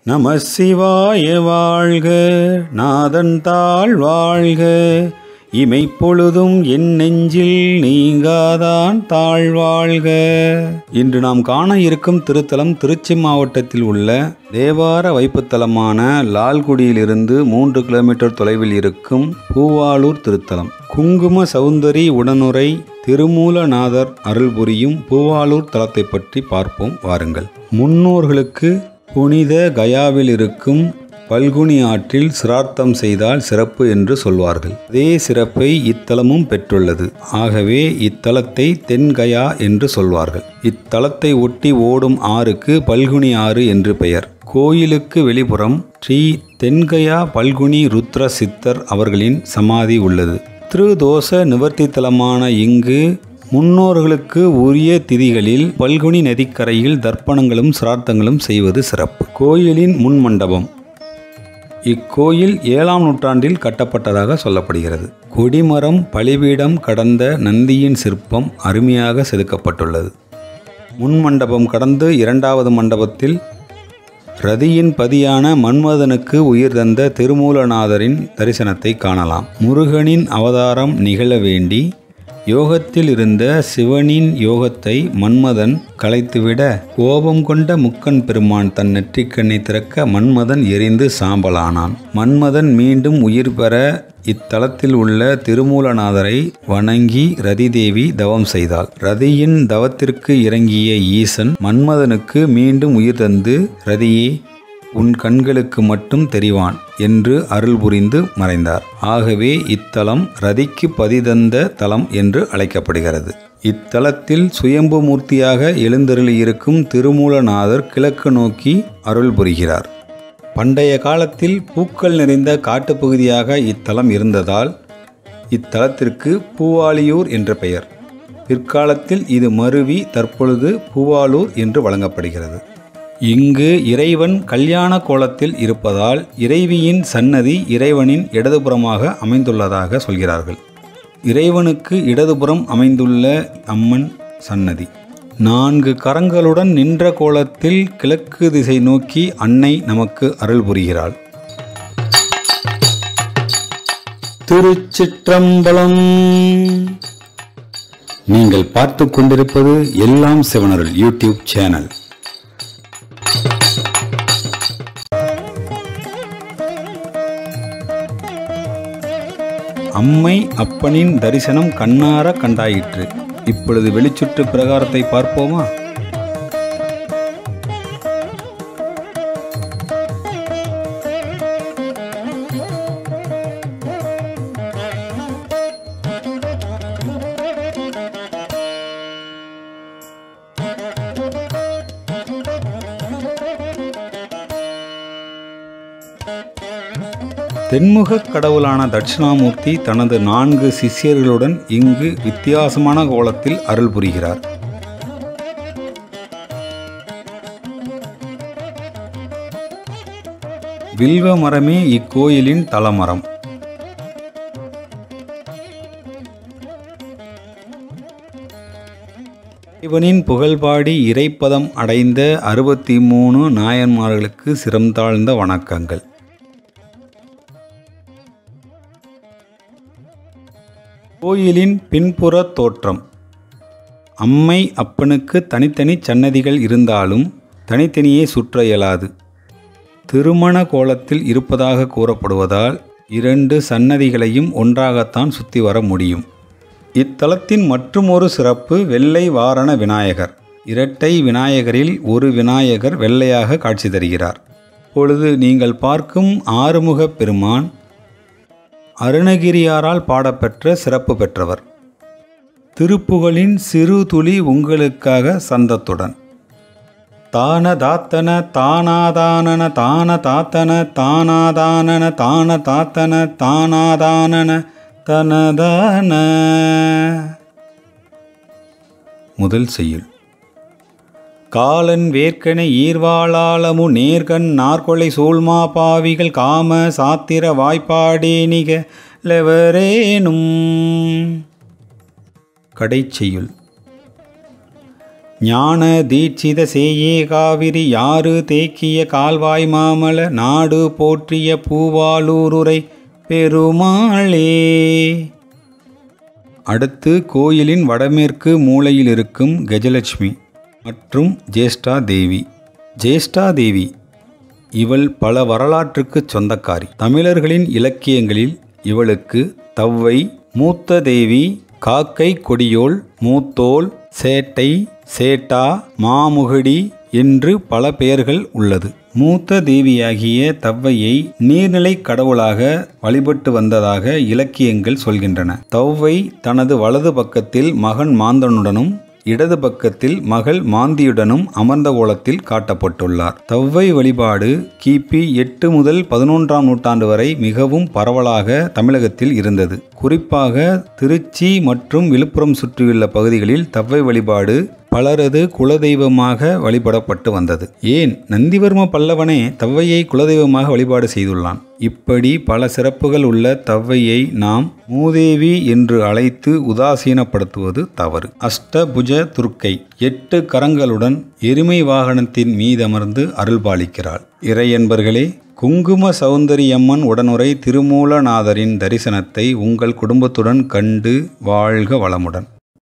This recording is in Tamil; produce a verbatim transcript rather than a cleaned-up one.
நம சிவாய வாழ்க, நாதன் தாள் வாழ்க, இமைப்பொழுதும் என் நெஞ்சில் நீங்காதான் தாழ்வாழ்க. இன்று நாம் காண இருக்கும் திருத்தலம் திருச்சி மாவட்டத்தில் உள்ள தேவார வைப்புத்தலமான லால்குடியிலிருந்து மூன்று கிலோமீட்டர் தொலைவில் இருக்கும் பூவாலூர் திருத்தலம். குங்கும சௌந்தரி உடனுரை திருமூலநாதர் அருள் புரியும் பூவாலூர் தலத்தை பற்றி பார்ப்போம் வாருங்கள். முன்னோர்களுக்கு புனித கயாவில் இருக்கும் பல்குனி ஆற்றில் சிரார்த்தம் செய்தால் சிறப்பு என்று சொல்வார்கள். அதே சிறப்பை இத்தலமும் பெற்றுள்ளது. ஆகவே இத்தலத்தை தென்கயா என்று சொல்வார்கள். இத்தலத்தை ஒட்டி ஓடும் ஆறுக்கு பல்குனி ஆறு என்று பெயர். கோயிலுக்கு வெளிப்புறம் ஸ்ரீ தென்கயா பல்குனி ருத்ர சித்தர் அவர்களின் சமாதி உள்ளது. திருதோஷ நிவர்த்தி தலமான இங்கு முன்னோர்களுக்கு உரிய திதிகளில் பல்குனி நதிக்கரையில் தர்ப்பணங்களும் சிரார்த்தங்களும் செய்வது சிறப்பு. கோயிலின் முன் மண்டபம். இக்கோயில் ஏழாம் நூற்றாண்டில் கட்டப்பட்டதாக சொல்லப்படுகிறது. கொடிமரம் பலிபீடம் கடந்த நந்தியின் சிற்பம் அருமையாக செதுக்கப்பட்டுள்ளது. முன் மண்டபம் கடந்து இரண்டாவது மண்டபத்தில் ரதியின் பதியான மன்மதனுக்கு உயிர் தந்த திருமூலநாதரின் தரிசனத்தை காணலாம். முருகனின் அவதாரம் நிகழ வேண்டி யோகத்தில் இருந்த சிவனின் யோகத்தை மன்மதன் கலைத்துவிட கோபம் கொண்ட முக்கன் பெருமான் தன் நெற்றிக்கண்ணை திறக்க மன்மதன் எரிந்து சாம்பலானான். மன்மதன் மீண்டும் உயிர் பெற இத்தலத்தில் உள்ள திருமூலநாதரை வணங்கி ரதிதேவி தவம் செய்தாள். ரதியின் தவத்திற்கு இறங்கிய ஈசன் மன்மதனுக்கு மீண்டும் உயிர் தந்து ரதியே உன் கண்களுக்கு மட்டும் தெரிவான் என்று அருள் புரிந்து மறைந்தார். ஆகவே இத்தலம் ரதிக்கு பதிதந்த தலம் என்று அழைக்கப்படுகிறது. இத்தலத்தில் சுயம்பு மூர்த்தியாக எழுந்தருளியிருக்கும் திருமூலநாதர் கிழக்கு நோக்கி அருள் புரிகிறார். பண்டைய காலத்தில் பூக்கள் நிறைந்த காட்டுப்பகுதியாக இத்தலம் இருந்ததால் இத்தலத்திற்கு பூவாலியூர் என்ற பெயர். பிற்காலத்தில் இது மருவி தற்பொழுது பூவாலூர் என்று வழங்கப்படுகிறது. இங்கு இறைவன் கல்யாண கோலத்தில் இருப்பதால் இறைவியின் சன்னதி இறைவனின் இடதுபுறமாக அமைந்துள்ளதாக சொல்கிறார்கள். இறைவனுக்கு இடதுபுறம் அமைந்துள்ள அம்மன் சன்னதி நான்கு கரங்களுடன் நின்ற கோலத்தில் கிழக்கு திசை நோக்கி அன்னை நமக்கு அருள் புரிகிறாள். திருச்சிற்றம்பலம். நீங்கள் பார்த்து கொண்டிருப்பது எல்லாம் சிவனருள் யூடியூப் சேனல். அம்மை அப்பனின் தரிசனம் கண்ணார கண்டாயிற்று. இப்பொழுது வெளிச்சுற்று பிரகாரத்தை பார்ப்போமா? தென்முகக் கடவுளான தட்சிணாமூர்த்தி தனது நான்கு சிஷ்யர்களுடன் இங்கு வித்தியாசமான கோலத்தில் அருள் புரிகிறார். வில்வ மரமே இக்கோயிலின் தலமரம். இறைவனின் புகழ்பாடி இறைப்பதம் அடைந்த அறுபத்தி மூணு நாயன்மார்களுக்கு சிரம் தாழ்ந்த வணக்கங்கள். கோயிலின் பின்புற தோற்றம். அம்மை அப்பனுக்கு தனித்தனி சன்னதிகள் இருந்தாலும் தனித்தனியே சுற்ற இயலாது. திருமண கோலத்தில் இருப்பதாக கூறப்படுவதால் இரண்டு சன்னதிகளையும் ஒன்றாகத்தான் சுற்றி வர முடியும். இத்தலத்தின் மற்றுமொரு சிறப்பு வெள்ளை வாரண விநாயகர். இரட்டை விநாயகரில் ஒரு விநாயகர் வெள்ளையாக காட்சி தருகிறார். இப்பொழுது நீங்கள் பார்க்கும் ஆறுமுக பெருமான் அருணகிரியாரால் பாடப்பெற்ற சிறப்பு பெற்றவர். திருப்புகழின் சிறு துளி உங்களுக்காக சந்தத்துடன். தான தாத்தன தானாதானன தான தாத்தன தானாதானன தான தாத்தன தானாதானன தனதான. முதல் செய்யுள். காலன் வேர்க்கனை ஈர்வாளாளமு நேர்கண் நாற்கொலை சூழ்மா பாவிகள் காம சாத்திர வாய்ப்பாடே நிக லெவரேனும். கடைச்செய்யுள். ஞான தீட்சித சேயே காவிரி யாறு தேக்கிய கால்வாய் மாமல நாடு போற்றிய பூவாலூருரை பெருமாளே. அடுத்து கோயிலின் வடமேற்கு மூலையில் இருக்கும் கஜலட்சுமி மற்றும் ஜேஷ்டா தேவி. ஜேஷ்டா தேவி இவள் பல வரலாற்றுக்கு சொந்தக்காரி. தமிழர்களின் இலக்கியங்களில் இவளுக்கு தவ்வை, மூத்த தேவி, காக்கை கொடியோள், மூத்தோள், சேட்டை, சேட்டா, மாமுகடி என்று பல பெயர்கள் உள்ளது. மூத்த தேவியாகிய தவ்வையை நீர்நிலை கடவுளாக வழிபட்டு வந்ததாக இலக்கியங்கள் சொல்கின்றன. தவ்வை தனது வலது பக்கத்தில் மகன் மாந்தனுடனும் இடது பக்கத்தில் மகள் மாந்தியுடனும் அமர்ந்த கோலத்தில் காட்டப்பட்டுள்ளார். தவ்வை வழிபாடு கிபி எட்டு முதல் பதினொன்றாம் நூற்றாண்டு வரை மிகவும் பரவலாக தமிழகத்தில் இருந்தது. குறிப்பாக திருச்சி மற்றும் விழுப்புரம் சுற்றியுள்ள பகுதிகளில் தவ்வை வழிபாடு பலரது குலதெய்வமாக வழிபடப்பட்டு வந்தது. ஏன் நந்திவர்ம பல்லவனே தவ்வையை குலதெய்வமாக வழிபாடு செய்துள்ளான். இப்படி பல சிறப்புகள் உள்ள தவ்வையை நாம் மூதேவி என்று அழைத்து உதாசீனப்படுத்துவது தவறு. அஷ்டபுஜ துர்க்கை எட்டு கரங்களுடன் எருமை வாகனத்தின் மீதமர்ந்து அருள்பாலிக்கிறாள். இறையன்பர்களே, குங்கும சௌந்தரியம்மன் உடனுரை திருமூலநாதரின் தரிசனத்தை உங்கள் குடும்பத்துடன் கண்டு வாழ்க வளமுடன்.